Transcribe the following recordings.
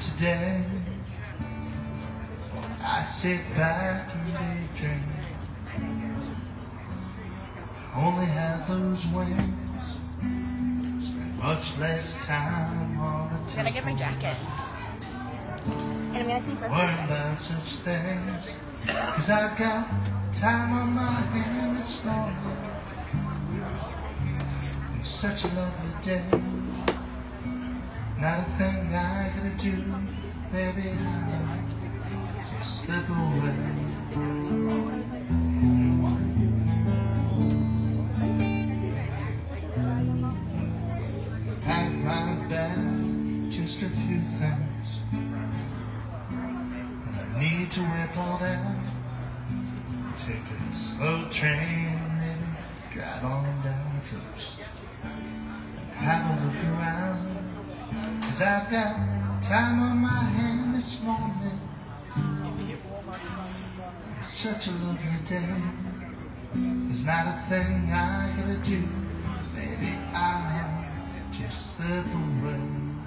today. I sit back and daydream. If I only had those wings, spend much less time on a telephone. I'm gonna get my jacket. And I'm gonna sing for worrying about such things, 'cause I've got time on my hand this morning. It's such a lovely day. Not a thing I gotta do, baby, I'll just slip away. Pack my bag, just a few things I need to whip all down. Take a slow train, maybe drive on down the coast and have a look around, 'cause I've got time on my hand this morning. It's such a lovely day. There's not a thing I gotta do, maybe I'll just slip away.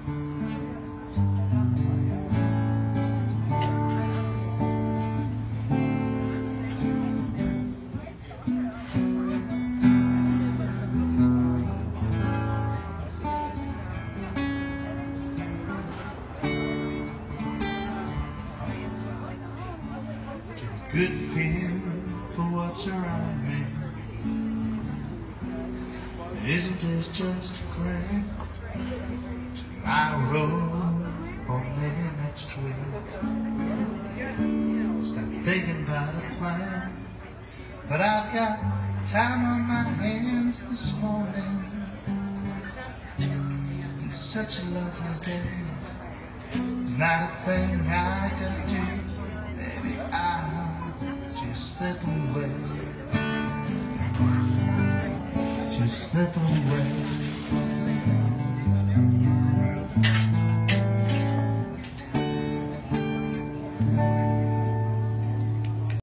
Good feel for what's around me. Isn't this just great? Tomorrow or maybe next week. Start thinking about a plan, but I've got time on my hands this morning. It's such a lovely day. There's not a thing I can do, baby, I'll just slip away. Just slip away.